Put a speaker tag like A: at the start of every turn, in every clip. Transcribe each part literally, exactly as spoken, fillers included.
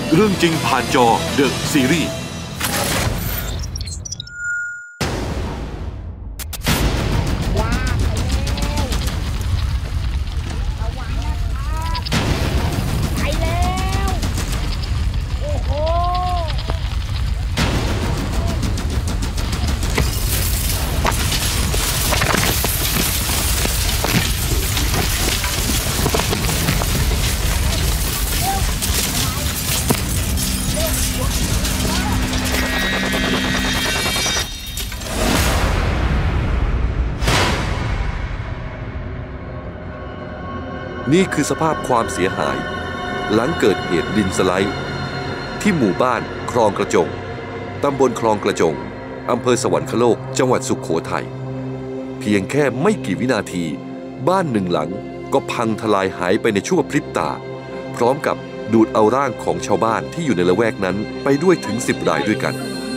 A: เรื่องจริงผ่านจอ The Seriesนี่คือสภาพความเสียหายหลังเกิดเหตุดินสไลด์ที่หมู่บ้านคลองกระจงตำบลคลองกระจงอำเภอสวรรคโลกจังหวัดสุโขทัยเพียงแค่ไม่กี่วินาทีบ้านหนึ่งหลังก็พังทลายหายไปในชั่วพริบตาพร้อมกับดูดเอาร่างของชาวบ้านที่อยู่ในละแวกนั้นไปด้วยถึงสิบรายด้วยกัน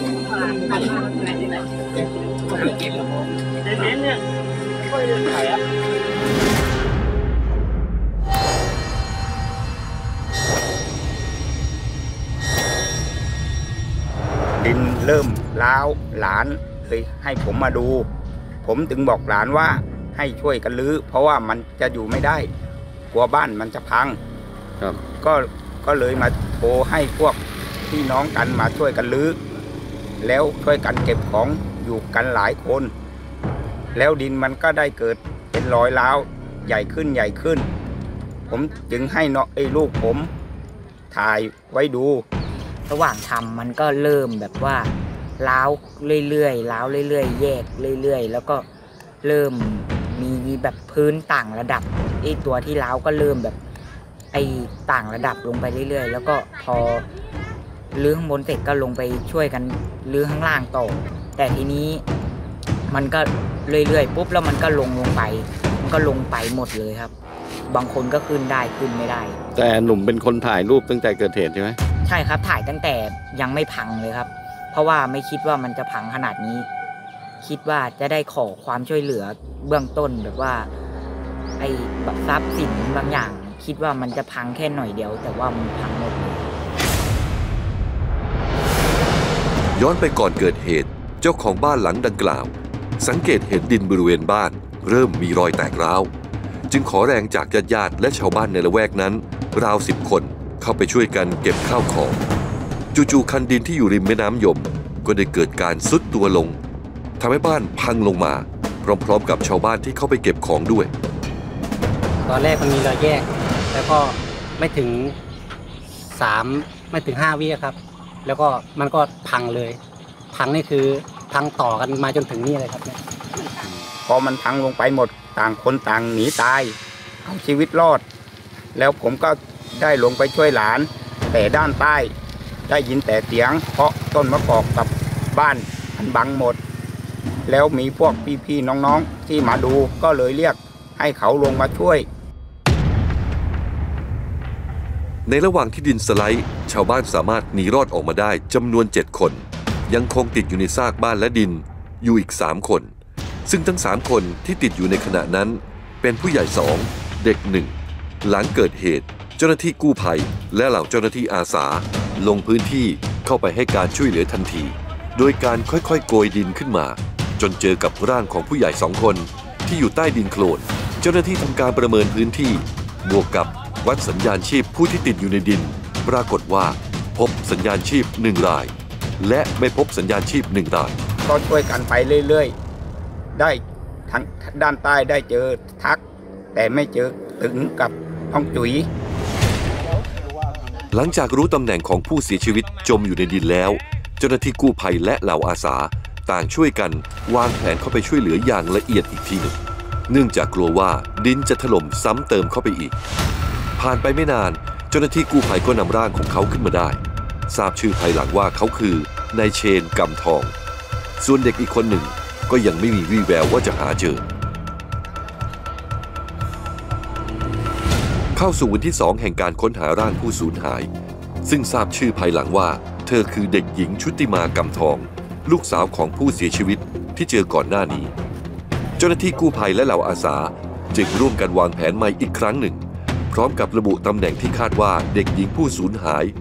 B: ดินเริ่มร้าวหลานเลยให้ผมมาดูผมถึงบอกหลานว่าให้ช่วยกันรื้อเพราะว่ามันจะอยู่ไม่ได้กลัวบ้านมันจะพังครับก็ก็เลยมาโทรให้พวกพี่น้องกันมาช่วยกันรื้อแล้วช่วยกันเก็บของอยู่กันหลายคนแล้วดินมันก็ได้เกิดเป็นรอยร้าวใหญ่ขึ้นใหญ่ขึ้นผมจึงให้น้องไอ้ลูกผมถ่ายไว้ดู
C: ระหว่างทำมันก็เริ่มแบบว่าล้าวเรื่อยๆล้าวเรื่อยๆแยกเรื่อยๆแล้วก็เริ่มมีแบบพื้นต่างระดับไอ้ตัวที่ล้าวก็เริ่มแบบไอ้ต่างระดับลงไปเรื่อยๆแล้วก็พอลื้อข้างบนเสร็จก็ลงไปช่วยกันลื้อข้างล่างต่อแต่ทีนี้มันก็เรื่อยๆปุ๊บแล้วมันก็ลงลงไปมันก็ลงไปหมดเลยครับบางคนก็ขึ้นได้ขึ้นไม่ได้
D: แต่หนุ่มเป็นคนถ่ายรูปตั้งแต่เกิดเหตุใช่ไหม
C: ใช่ครับถ่ายตั้งแต่ยังไม่พังเลยครับเพราะว่าไม่คิดว่ามันจะพังขนาดนี้คิดว่าจะได้ขอความช่วยเหลือเบื้องต้นแบบว่าไอ้ทรัพย์สินบางอย่างคิดว่ามันจะพังแค่หน่อยเดียวแต่ว่ามันพังหมดเลย
A: ย้อนไปก่อนเกิดเหตุเจ้าของบ้านหลังดังกล่าวสังเกตเห็นดินบริเวณบ้านเริ่มมีรอยแตกร้าวจึงขอแรงจากญาติๆและชาวบ้านในละแวกนั้นราวสิบคนเข้าไปช่วยกันเก็บข้าวของจู่ๆคันดินที่อยู่ริมแม่น้ำยมก็ได้เกิดการทรุดตัวลงทำให้บ้านพังลงมาพร้อมๆกับชาวบ้านที่เข้าไปเก็บของด้วย
E: ตอนแรกมันมีรอยแยกแล้วก็ไม่ถึงสามไม่ถึงห้าวิครับแล้วก็มันก็พังเลยพังนี่คือพังต่อกันมาจนถึงนี่เลยครับเนี่ย
B: พอมันพังลงไปหมดต่างคนต่างหนีตายเอาชีวิตรอดแล้วผมก็ได้ลงไปช่วยหลานแต่ด้านใต้ได้ยินแต่เสียงเพราะต้นมะกอกกับบ้านมันบังหมดแล้วมีพวกพี่ๆน้องๆที่มาดูก็เลยเรียกให้เขาลงมาช่วย
A: ในระหว่างที่ดินสไลด์ชาวบ้านสามารถหนีรอดออกมาได้จำนวนเจ็ดคนยังคงติดอยู่ในซากบ้านและดินอยู่อีกสามคนซึ่งทั้งสามคนที่ติดอยู่ในขณะนั้นเป็นผู้ใหญ่สองเด็กหนึ่งหลังเกิดเหตุเจ้าหน้าที่กู้ภัยและเหล่าเจ้าหน้าที่อาสาลงพื้นที่เข้าไปให้การช่วยเหลือทันทีโดยการค่อยๆโกยดินขึ้นมาจนเจอกับร่างของผู้ใหญ่สองคนที่อยู่ใต้ดินโคลนเจ้าหน้าที่ทำการประเมินพื้นที่บวกกับวัดสัญญาณชีพผู้ที่ติดอยู่ในดินปรากฏว่าพบสัญญาณชีพหนึ่งรายและไม่พบสัญญาณชีพหนึ่งราย
B: ก็ช่วยกันไปเรื่อยๆได้ทั้งด้านใต้ได้เจอทักแต่ไม่เจอถึงกับห้องจุ๋ย
A: หลังจากรู้ตำแหน่งของผู้เสียชีวิตจมอยู่ในดินแล้วเจ้าหน้าที่กู้ภัยและเหล่าอาสาต่างช่วยกันวางแผนเข้าไปช่วยเหลืออย่างละเอียดอีกทีหนึ่งเนื่องจากกลัวว่าดินจะถล่มซ้ำเติมเข้าไปอีกผ่านไปไม่นานเจ้าหน้าที่กู้ภัยก็นำร่างของเขาขึ้นมาได้ทราบชื่อภายหลังว่าเขาคือนายเชนกำทองส่วนเด็กอีกคนหนึ่งก็ยังไม่มีวี่แววว่าจะหาเจอเข้าสู่วันที่สองแห่งการค้นหาร่างผู้สูญหายซึ่งทราบชื่อภายหลังว่าเธอคือเด็กหญิงชุติมากำทองลูกสาวของผู้เสียชีวิตที่เจอก่อนหน้านี้เจ้าหน้าที่กู้ภัยและเหล่าอาสาจึงร่วมกันวางแผนใหม่อีกครั้งหนึ่งพร้อมกับระบุตำแหน่งที่คาดว่าเด็กหญิงผู้สูญหาย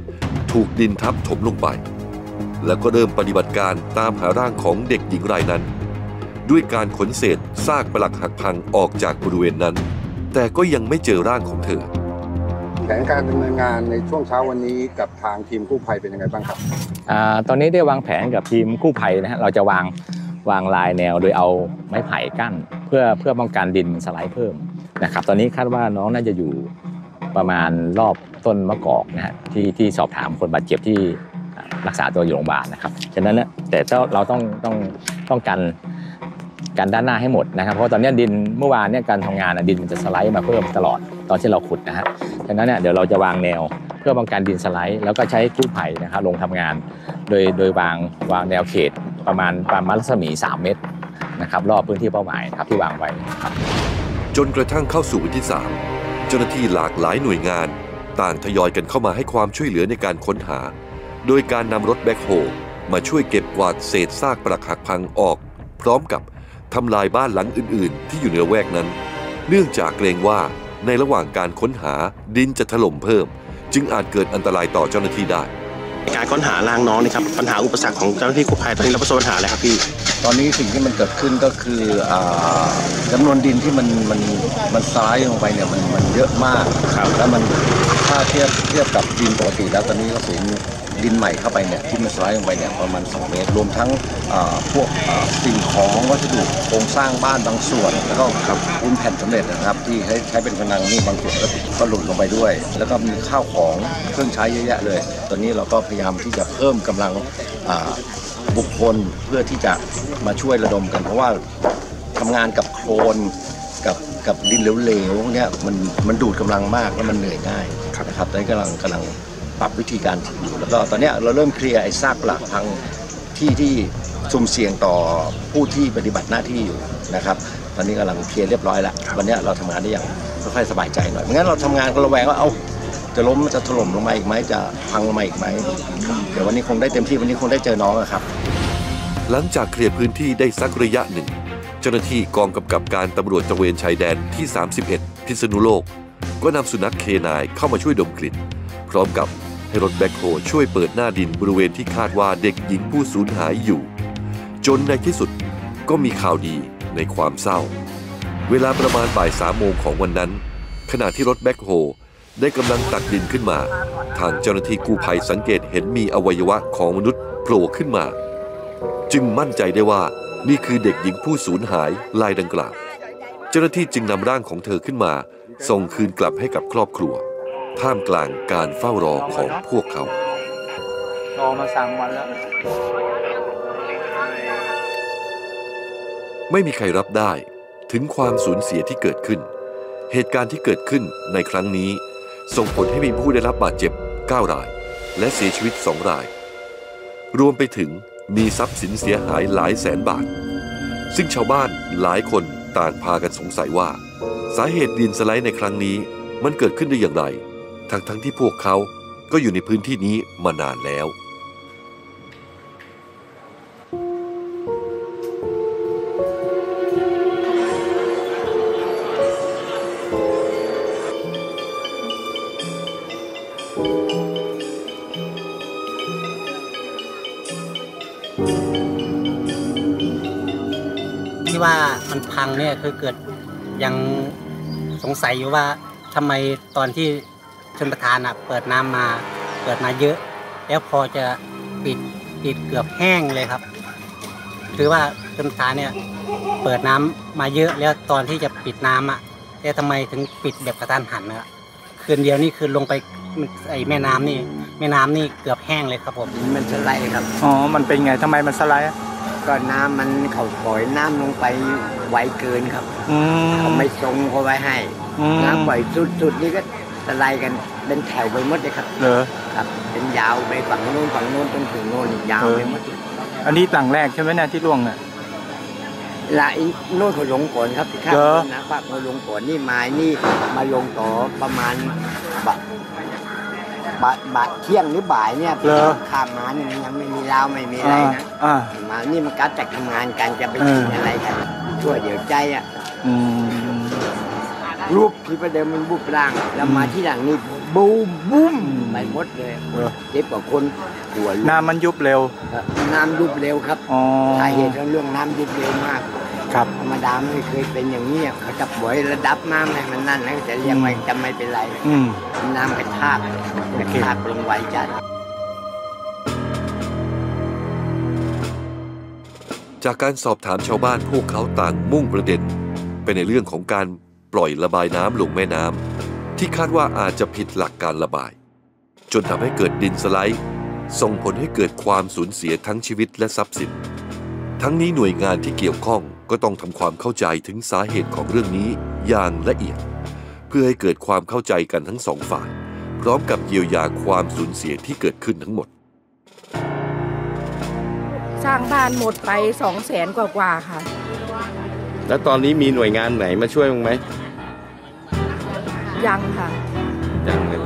A: ถูกดินทับถมลงไปแล้วก็เริ่มปฏิบัติการตามหาร่างของเด็กหญิงรายนั้นด้วยการขนเศษซากปรักหักพังออกจากบริเวณนั้นแต่ก็ยังไม่เจอร่างของเธอ
F: แผนการดำเนินงานในช่วงเช้าวันนี้กับทางทีมกู้ภัยเป็นยังไงบ้างครับ
G: อ่าตอนนี้ได้วางแผนกับทีมกู้ภัยนะฮะเราจะวางวางลายแนวโดยเอาไม้ไผ่กั้นเพื่อเพื่อป้องกันดินสไลด์เพิ่มนะครับตอนนี้คาดว่าน้องน่าจะอยู่ประมาณรอบต้นมะกอกนะฮะที่ที่สอบถามคนบาดเจ็บที่รักษาตัวอยู่โรงพยาบาลนะครับฉะนั้นนะแต่เราต้องต้องต้องกันกันด้านหน้าให้หมดนะครับเพราะตอนนี้ดินเมื่อวานเนี่ยการทำงานดินมันจะสไลด์มาเพิ่มตลอดตอนที่เราขุดนะฮะฉะนั้นเนี่ยเดี๋ยวเราจะวางแนวเพื่อป้องกันดินสไลด์แล้วก็ใช้กู้ภัยนะครับลงทำงานโดยโดยวางวางแนวเขตประมาณประมาณรัศมีสามเมตรนะครับรอบพื้นที่เป้าหมายครับที่วางไว้ครับ
A: จนกระทั่งเข้าสู่วันที่สามเจ้าหน้าที่หลากหลายหน่วยงานต่างทยอยกันเข้ามาให้ความช่วยเหลือในการค้นหาโดยการนำรถแบ็คโฮมาช่วยเก็บกวาดเศษซากปรักหักพังออกพร้อมกับทำลายบ้านหลังอื่นๆที่อยู่ในละแวกนั้นเนื่องจากเกรงว่าในระหว่างการค้นหาดินจะถล่มเพิ่มจึงอาจเกิดอันตรายต่อเจ้าหน้าที่ได้
H: การค้นหาร่างน้องนี่ครับปัญหาอุปสรรคของเจ้าหน้าที่กู้ภัยตอนนี้เราประสบปัญหาอะไรครับพี่
F: ตอนนี้สิ่งที่มันเกิดขึ้นก็คือจำนวนดินที่มันมันมันสไลด์ลงไปเนี่ยมันมันเยอะมากแล้วมันถ้าเทียบเทียบกับดินปกติแล้วตอนนี้ก็สูงดินใหม่เข้าไปเนี่ยที่มันสไลด์ลงไปเนี่ยประมาณสองเมตรรวมทั้งพวกสิ่งของวัสดุโครงสร้างบ้านบางส่วนแล้วก็ปูนแผ่นสำเร็จนะครับที่ใช้ใช้เป็นผนังนี่บางส่วนก็หลุดลงไปด้วยแล้วก็มีข้าวของเครื่องใช้เยอะแยะเลยตอนนี้เราก็พยายามที่จะเพิ่มกำลังบุคคลเพื่อที่จะมาช่วยระดมกันเพราะว่าทำงานกับโคลนกับกับดินเหลวๆเนี่ยมันมันดูดกำลังมากแล้วมันเหนื่อยง่ายนะครับตอนนี้กำลังกำลังปรับวิธีการอยู่แล้วก็ตอนนี้เราเริ่มเคลียร์ไอ้ซากปรักพังที่ที่สุ่มเสี่ยงต่อผู้ที่ปฏิบัติหน้าที่อยู่นะครับตอนนี้กำลังเคลียร์เรียบร้อยแล้ววันนี้เราทำงานได้อย่างค่อยๆสบายใจหน่อยไม่งั้นเราทำงานก็ระแวงว่าเอาจะล้มจะถล่มลงมาอีกไหมจะพังลงมาอีกไหมเดี๋ยววันนี้คงได้เต็มที่วันนี้คงได้เจอน้องครับ
A: หลังจากเคลียร์พื้นที่ได้สักระยะหนึ่งเจ้าหน้าที่กองกำกับการตำรวจตระเวนชายแดนที่สามสิบเอ็ดพิษณุโลกก็นำสุนัขเคนายเข้ามาช่วยดมกลิ่นพร้อมกับให้รถแบ็คโฮช่วยเปิดหน้าดินบริเวณที่คาดว่าเด็กหญิงผู้สูญหายอยู่จนในที่สุดก็มีข่าวดีในความเศร้าเวลาประมาณบ่ายสามโมงของวันนั้นขณะที่รถแบ็คโฮได้กำลังตักดินขึ้นมาทางเจ้าหน้าที่กู้ภัยสังเกตเห็นมีอวัยวะของมนุษย์โผล่ขึ้นมาจึงมั่นใจได้ว่านี่คือเด็กหญิงผู้สูญหายรายดังกล่าวเจ้าหน้าที่จึงนำร่างของเธอขึ้นมาส่งคืนกลับให้กับครอบครัวท่ามกลางการเฝ้ารอของพวกเขา
I: รอมาสามวันแล้ว
A: ไม่มีใครรับได้ถึงความสูญเสียที่เกิดขึ้นเหตุการณ์ที่เกิดขึ้นในครั้งนี้ส่งผลให้มีผู้ได้รับบาดเจ็บเก้ารายและเสียชีวิตสองรายรวมไปถึงมีทรัพย์สินเสียหายหลายแสนบาทซึ่งชาวบ้านหลายคนต่างพากันสงสัยว่าสาเหตุดินสไลด์ในครั้งนี้มันเกิดขึ้นได้อย่างไรทั้งทั้งที่พวกเขาก็อยู่ในพื้นที่นี้มานานแล้ว
E: ที่ว่ามันพังเนี่ยคือเกิดยังสงสัยอยู่ว่าทำไมตอนที่ชลประทานอ่ะเปิดน้ำมาเปิดมาเยอะแล้วพอจะปิดปิดเกือบแห้งเลยครับคือว่าชลประทานเนี่ยเปิดน้ำมาเยอะแล้วตอนที่จะปิดน้ำอ่ะแต่ทำไมถึงปิดแบบกระทันหันอ่ะคืนเดียวนี่คือลงไปไอ้แม่น้ำนี่แม่น้ำนี่เกือบแห้งเลยครับผม
I: มันสไลด์ครับอ๋อมันเป็นไงทำไมมันสไลด์
C: ก็น้ำมันเขาปล่อยน้ำลงไปไวเกินครับเขาไม่ทรงเขาไว้ให้น้ำปล่อยสุดๆนี่ก็สไลด์กันเป็นแถวไปหมดเลยครับ
I: เหรอ
C: ครับเป็นยาวไปฝั่งโน้นฝั่งโน้นจนถึงโน้นยาวไปหมด
I: อันนี้ต่างแรกใช่ไหมเนี่ยที่ร่วงน่ะ
C: ละโน้นเขาลงก่อนครับข้ามนะภาคเขาลงก่อนนี่มานี่มาลงต่อประมาณบะบ่ายบ่ายเที่ยงหรือบ่ายเนี่ยข้ามมานี่ยังไม่มีราวไม่มีอะไรนะมานี่มันกัดจากทำงานกันจะไปกินอะไรกันช่วยเดี๋ยวใจอ่ะ
J: รูปที่ประเดิมมันบุบร่างแล้วมาที่หลังนี่บูมบุ้มไปหมดเลยเจ็บกว่าคนหัว
I: น้ำมันยุบเร็ว
J: น้ำยุบเร็วครับ
I: อ๋อ
J: สาเหตุของเรื่องน้ำยุบเร็วมาก
I: ครับ
J: ธรรมดาไม่เคยเป็นอย่างนี้เขาจะปล่อยระดับน้ำให้มันนั่นนะแต่ยังไม่จะไม่เป็นไร
I: อืม
J: น้ำกระชากกระชากลงไวจัด
A: จากการสอบถามชาวบ้านพวกเขาต่างมุ่งประเด็นไปในเรื่องของการปล่อยระบายน้ำลงแม่น้ำที่คาดว่าอาจจะผิดหลักการระบายจนทำให้เกิดดินสไลด์ส่งผลให้เกิดความสูญเสียทั้งชีวิตและทรัพย์สินทั้งนี้หน่วยงานที่เกี่ยวข้องก็ต้องทำความเข้าใจถึงสาเหตุของเรื่องนี้อย่างละเอียดเพื่อให้เกิดความเข้าใจกันทั้งสองฝ่ายพร้อมกับเยียวยาความสูญเสียที่เกิดขึ้นทั้งหมด
K: สร้างบ้านหมดไปสองแสนกว่าๆค่ะ
D: แล้วตอนนี้มีหน่วยงานไหนมาช่วยมั้งไหม
K: ยังค่ะ
D: ยังเลย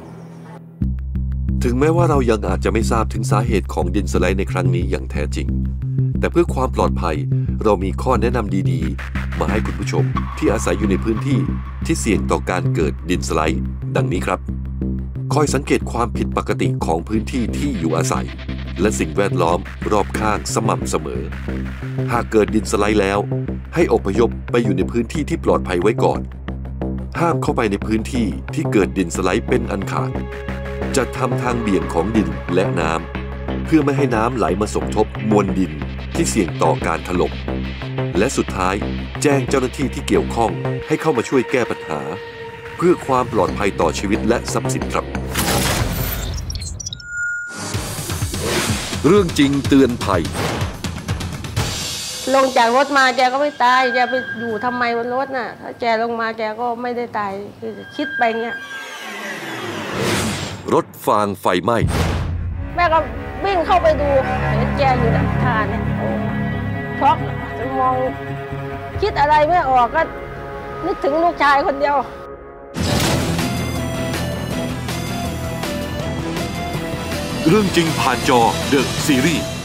A: ถึงแม้ว่าเรายังอาจจะไม่ทราบถึงสาเหตุของดินสไลด์ในครั้งนี้อย่างแท้จริงแต่เพื่อความปลอดภัยเรามีข้อแนะนำดีๆมาให้คุณผู้ชมที่อาศัยอยู่ในพื้นที่ที่เสี่ยงต่อการเกิดดินสไลด์ดังนี้ครับคอยสังเกตความผิดปกติของพื้นที่ที่อยู่อาศัยและสิ่งแวดล้อมรอบข้างสม่ำเสมอหากเกิดดินสไลด์แล้วให้อพยพไปอยู่ในพื้นที่ที่ปลอดภัยไว้ก่อนห้ามเข้าไปในพื้นที่ที่เกิดดินสไลด์เป็นอันขาดจัดทำทางเบี่ยงของดินและน้ำเพื่อไม่ให้น้ำไหลมาสมทบมวลดินที่เสี่ยงต่อการถล่มและสุดท้ายแจ้งเจ้าหน้าที่ที่เกี่ยวข้องให้เข้ามาช่วยแก้ปัญหาเพื่อความปลอดภัยต่อชีวิตและทรัพย์สินครับเรื่องจริงเตือนภัย
L: ลงจากรถมาแกก็ไม่ตายแกไปอยู่ทำไมบนรถน่ะถ้าแกลงมาแกก็ไม่ได้ตายคือคิดไปเงี้ย
A: รถฟางไฟไหม้
L: แม่ก็วิ่งเข้าไปดูเห็นแกอยู่ในทานเนี่ยช็อกจะมองคิดอะไรไม่ออกก็นึกถึงลูกชายคนเดียว
A: เรื่องจริงผ่านจอ The Series